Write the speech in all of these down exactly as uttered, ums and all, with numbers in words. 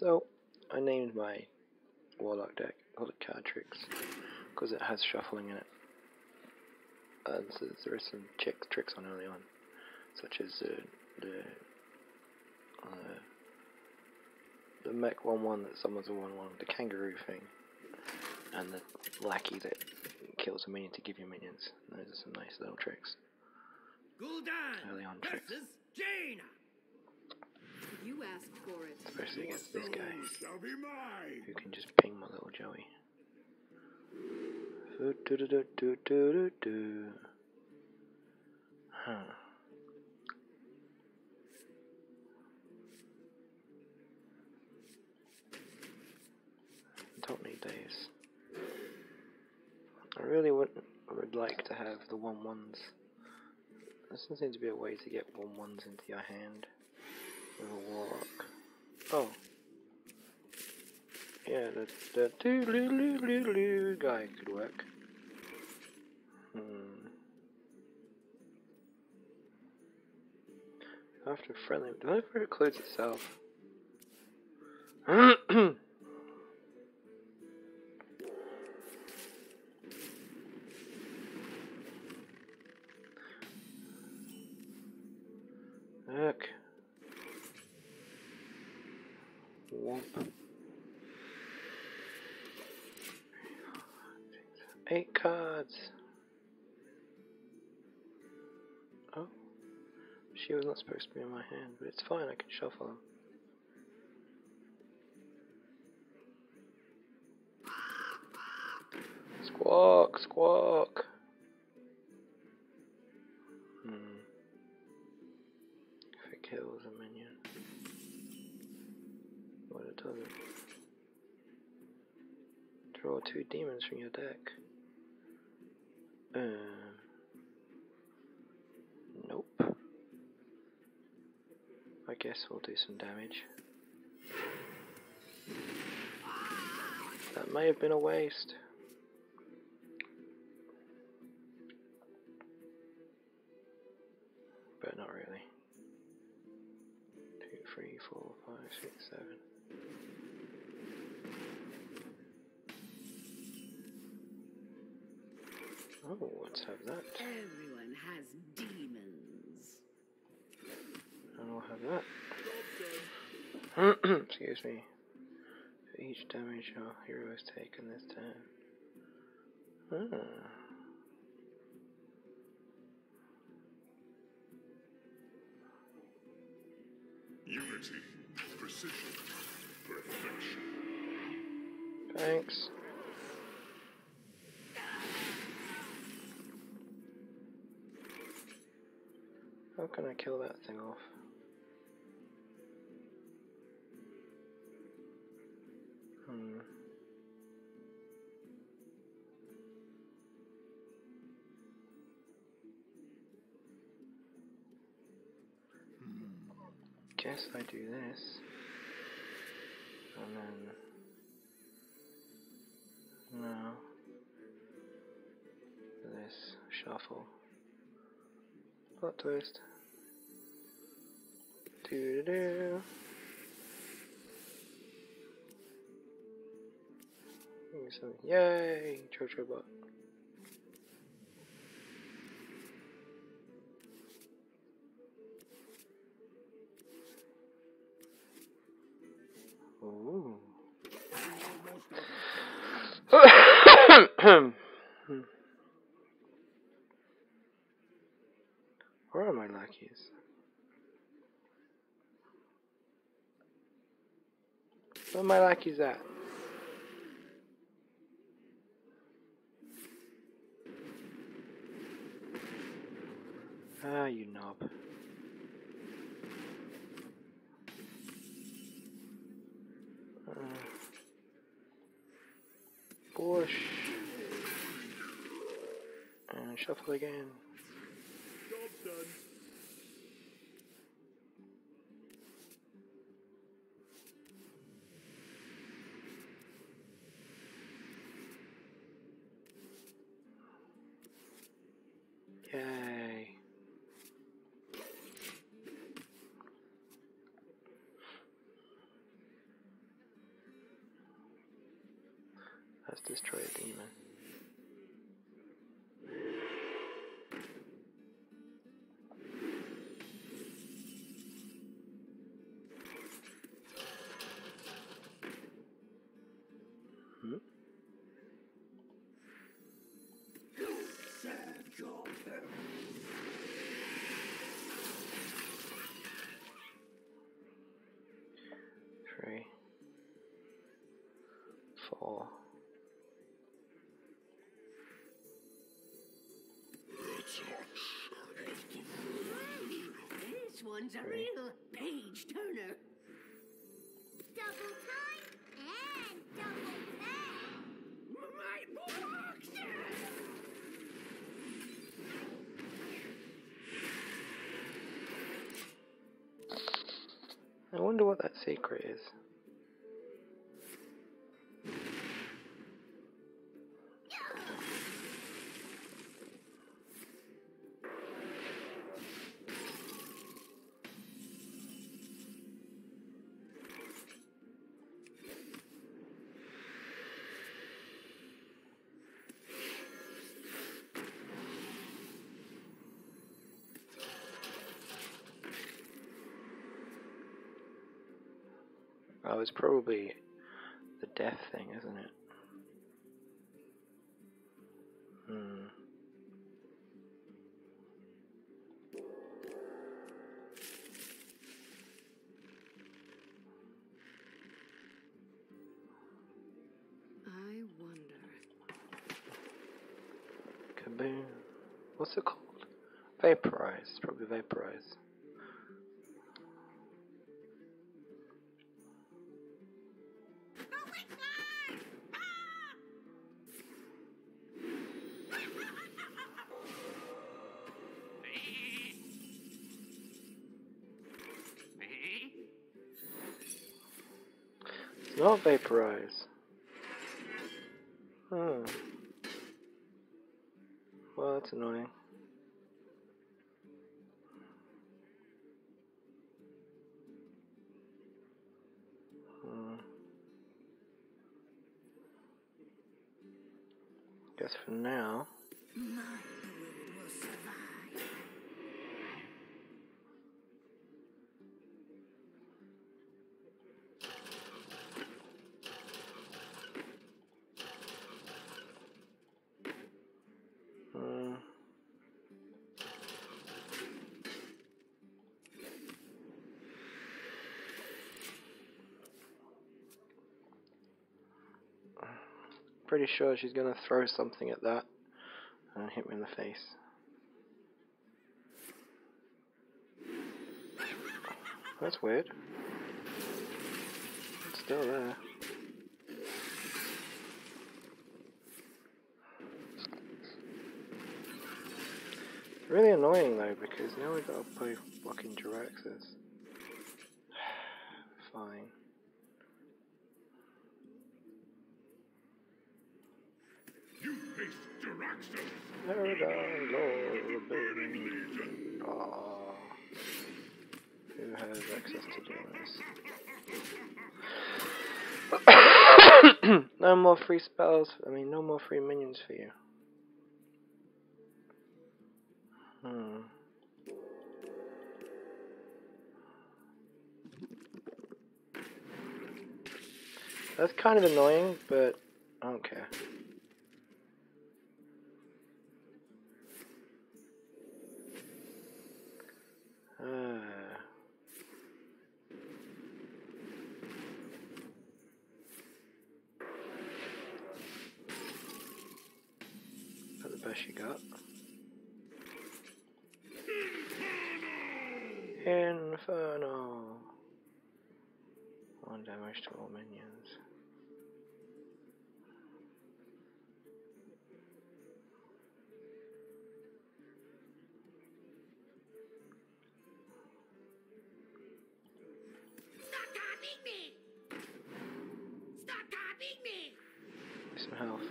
So, I named my Warlock deck, called it Card Tricks, because it has shuffling in it. And so there are some check tricks on early on, such as uh, the uh, the mech one one that summons a one one, the kangaroo thing, and the lackey that kills a minion to give you minions. Those are some nice little tricks. Gul'dan Early on tricks. versus Jaina. You asked for it. Especially against this guy, Shall be mine. who can just ping my little Joey. Do do do do do do do. Huh. Don't need these. I really would would like to have the one ones. There doesn't seem to be a way to get one ones into your hand with a warlock. Oh. Yeah, the the doo doo doo doo doo guy could work. Hmm. After friendly, do I ever includes itself? Look. Womp. Eight cards. Oh. She was not supposed to be in my hand, but it's fine, I can shuffle them. Squawk, squawk. Hmm. If it kills a minion. What it doesn't. Draw two demons from your deck. Um. Nope. I guess we'll do some damage. That may have been a waste. But not really. Two, three, four, five, six, seven. Oh, let's have that. Everyone has demons. And I'll have that. Excuse me. For each damage our hero has taken this turn. Ah. Unity, precision, perfection. Thanks. How can I kill that thing off? Hmm. Guess I do this. And then... No. This. Shuffle. Plot twist. Doo doo doo. Yay! Jojo bot. Ooh. Where are my lackeys? Where are my lackeys at? Ah, you knob. Uh, push. And shuffle again. Job done. Yay. Let's destroy a demon. Hmm? Three, four. This one's a real page turner. Double time and double time. My box! I wonder what that secret is. Oh, it's probably the death thing, isn't it? Hmm. I wonder. Kaboom. What's it called? Vaporize. It's probably vaporize. It's not vaporize. Hmm. Well, that's annoying. Hmm. Guess for now. My brood will survive. Hmm. Pretty sure she's gonna throw something at that and hit me in the face. That's weird. It's still there. Really annoying though, because now we've got to play fucking Jiraxes. Fine. You face Jiraxus. Paradigm Lord. Burning Legion. Aww. Who has access to doing this? No more free spells. I mean, no more free minions for you. Hmm. That's kind of annoying, but I don't care. Uh. Is that the best you got? Inferno! One damage to all minions. Stop copying me! Stop copying me! Some health.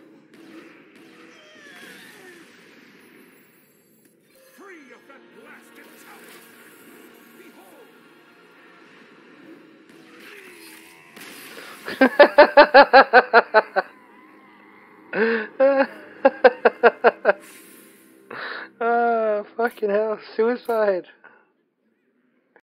Free of that blasted tower. Behold. Fucking hell, suicide!